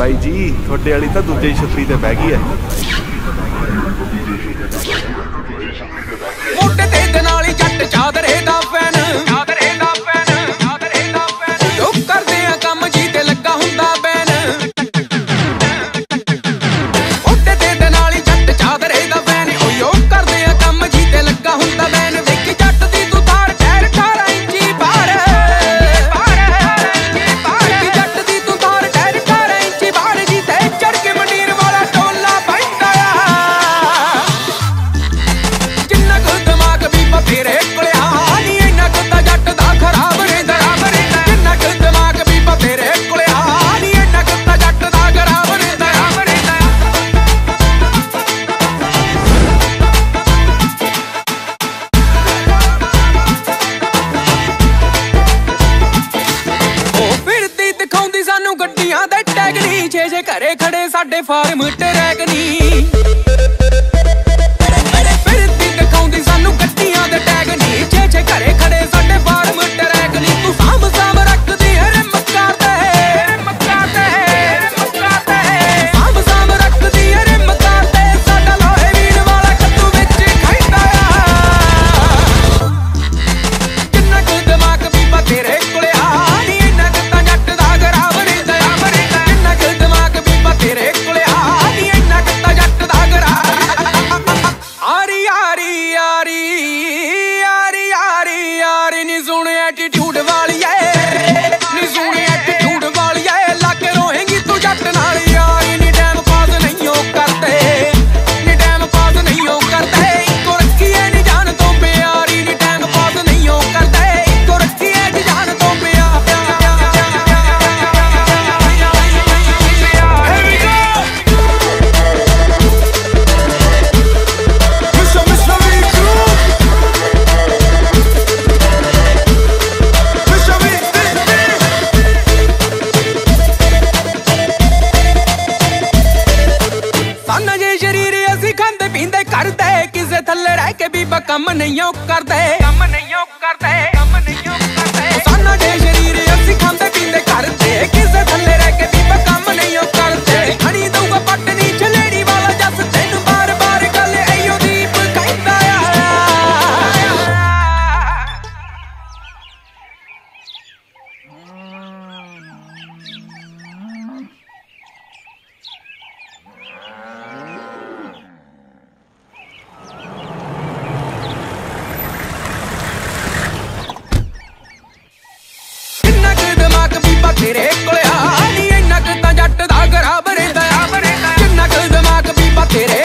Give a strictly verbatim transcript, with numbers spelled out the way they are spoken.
ਬਾਈ ਜੀ ਤੁਹਾਡੇ ਵਾਲੀ ਤਾਂ ਦੂਜੇ ਛੱਤਰੀ ਤੇ ਬਹਿ ਗਈ ਐ। ਮੋਢੇ ਤੇ ਦੇ ਨਾਲ ਹੀ ਜੱਟ ਚਾਦਰੇ ਦਾ ਫੈਨ, ਚਾਦਰੇ ਦਾ ਫੈਨ, ਚਾਦਰੇ ਦਾ ਫੈਨ। ਜੋ ਕਰਦੇ ਆ ਕੰਮ ਜੀ ਤੇ ਲੱਗਾ ਹੁੰਦਾ ਬੈਨ। ਮੋਢੇ ਤੇ ਦੇ ਨਾਲ ਹੀ ਜੱਟ ਚਾਦਰੇ ਦਾ ਫੈਨ। ਓ ਜੋ ਕਰਦੇ ਆ ਕੰਮ ਜੀ ਤੇ ਲੱਗਾ ਹੁੰਦਾ ਬੈਨ। ਵੇਖੀ ਜੱਟ ਦੀ ਤੂੰ ਥਾਰ ਟਾਇਰ ਅਠਾਰਾਂ ਇੰਚੀ ਬਾਹਰ, ਵੇਖੀ ਜੱਟ ਦੀ ਤੂੰ ਥਾਰ ਟਾਇਰ ਅਠਾਰਾਂ ਇੰਚੀ ਬਾਹਰ ਜੀ ਤੇ ਚੜ ਕੇ ਮੰਡੀਰ ਵਾਲਾ ਟੋਲਾ ਪੈਂਦਾ ਆ। ਕਿੰਨਾ ਕੁ ਦਿਮਾਗ ਵੀ ਬਥੇਰੇ ਕੋਲੇ ਆ ਨੀ, ਇੰਨਾ ਕੁ ਤਾਂ ਜੱਟ ਦਾ ਖਰਾਬ ਰਹਿੰਦਾ। ਕਿੰਨਾ ਕੁ ਦਿਮਾਗ ਵੀ ਬਥੇਰੇ ਕੋਲੇ ਆ ਨੀ, ਇੰਨਾ ਕੁ ਤਾਂ ਜੱਟ ਦਾ ਖਰਾਬ ਰਹਿੰਦਾ। ਉਹ ਫਿਰਦੀ ਦਿਖਾਉਂਦੀ ਸਾਨੂੰ ਗੱਡੀਆਂ ਦੇ ਟੈਗ ਨੀ, ਛੇ ਛੇ ਘਰੇ ਖੜੇ ਸਾਡੇ ਫਾਰਮ ਟਰੈਕ ਨੀ। ਫਿਰਦੀ ਦਿਖਾਉਂਦੀ ਸਾਨੂੰ ਗੱਡੀਆਂ ਦੇ ਟੈਗ ਨੀ, ਛੇ ਛੇ ਘਰੇ ਖੜੇ ਸਾਡੇ ਫਾਰਮ ਟਰੈਕ ਨੀ। ਤੂੰ ਸਾਂਭ ਸਾਂਭ ਰੱਖਦੀ ਹੈ ਰਿਮ ਕਰਦੇ, ਰਿਮ ਕਰਦੇ, ਰਿਮ ਕਰਦੇ। ਸਾਂਭ ਸਾਂਭ ਰੱਖਦੀ ਹੈ ਰਿਮ ਕਰਦੇ, ਸਾਡਾ ਲੋਹੇ ਵੀਰ ਵਾਲਾ ਕੱਦੂ ਵਿੱਚ ਖੈਂਦਾ ਆ। ਕਿੰਨਾ ਕੁ ਦਿਮਾਗ ਵੀ ਬਥੇਰੇ ਕੋਲੇ ਆ ਨੀ, ਇੰਨਾ ਕੁ ਤਾਂ ਜੱਟ ਦਾ ਖਰਾਬ ਰਹਿੰਦਾ। ਕਿੰਨਾ ਕੁ ਦਿਮਾਗ ਵੀ ਬਥੇਰੇ ਕੋਲੇ ਆ ਨੀ, ਇੰਨਾ ਕੁ ਤਾਂ ਜੱਟ ਦਾ ਖਰਾਬ। ਆਰੀ ਆਰੀ ਆਰੀ ਆਰੀ ਆਰੀ ਆਰੀ ਨੀ ਸੁਣ ਐਟੀਟਿਊਡ ਵਾਲੀ ਐ, ਨੀ ਸੁਣ ਐਟੀਟਿਊਡ ਵਾਲੀ ਐ। ਲੱਗ ਰੋਏਂਗੀ ਤੂੰ ਜੱਟ ਨਾਲ ਯਾਰੀ ਨੀ, ਟਾਈਮ ਪਾਸ ਨਹੀਂ ਉਹ ਕਰਦੇ, ਨੀ ਟਾਈਮ ਪਾਸ ਨਹੀਂ ਉਹ ਕਰਦੇ। ਇੱਕੋ ਰੱਖੀ ਐ ਨੀ ਜਾਨ ਤੋਂ ਪਿਆਰੀ ਨੀ, ਟਾਈਮ ਪਾਸ ਨਹੀਂ ਉਹ ਕਰਦੇ। ਇੱਕੋ ਰੱਖੀ ਐ ਨੀ ਜਾਨ ਤੋਂ ਪਿਆਰੀ। ਸਾਨਾ ਜੇ ਸ਼ਰੀਰ ਅਸੀਂ ਖਾਂਦੇ ਪੀਂਦੇ ਕਰਦੇ, ਕਿਸੇ ਥੱਲੇ ਰਹਿ ਕੇ ਬੀਬਾ ਕੰਮ ਨਹੀਂ ਉਹ ਕਰਦੇ, ਕੰਮ ਨਹੀਂ ਉਹ ਕਰਦੇ, ਕੰਮ ਨਹੀਂ ਉਹ ਕਰਦੇ। ਸਾਨਾ ਜੇ ਸ਼ਰੀਰ ਅਸੀਂ ਖਾਂਦੇ ਪੀਂਦੇ ਕਰਦੇ, ਕਿਸੇ ਥੱਲੇ ਰਹਿ ਕੇ ਬੀਬਾ ਕੰਮ ਨਹੀਂ ਉਹ ਕਰਦੇ। ਹਣੀ ਦਊਗਾ ਪੱਟ ਨੀ ਛਲੇੜੀ ਵਾਲਾ ਜੱਸ, ਤੈਨੂੰ ਬਾਰ ਬਾਰ ਗੱਲ ਐਯੋ ਦੀਪ ਕਹਿੰਦਾ ਆ। ਕਿੰਨਾ ਕੁ ਦਿਮਾਗ ਵੀ ਬਥੇਰੇ ਕੋਲੇ ਆ ਨੀ, ਇੰਨਾ ਕੁ ਤਾਂ ਜੱਟ ਦਾ ਖਰਾਬ ਰਹਿੰਦਾ। ਕਿੰਨਾ ਕੁ ਦਿਮਾਗ ਵੀ ਬਥੇਰੇ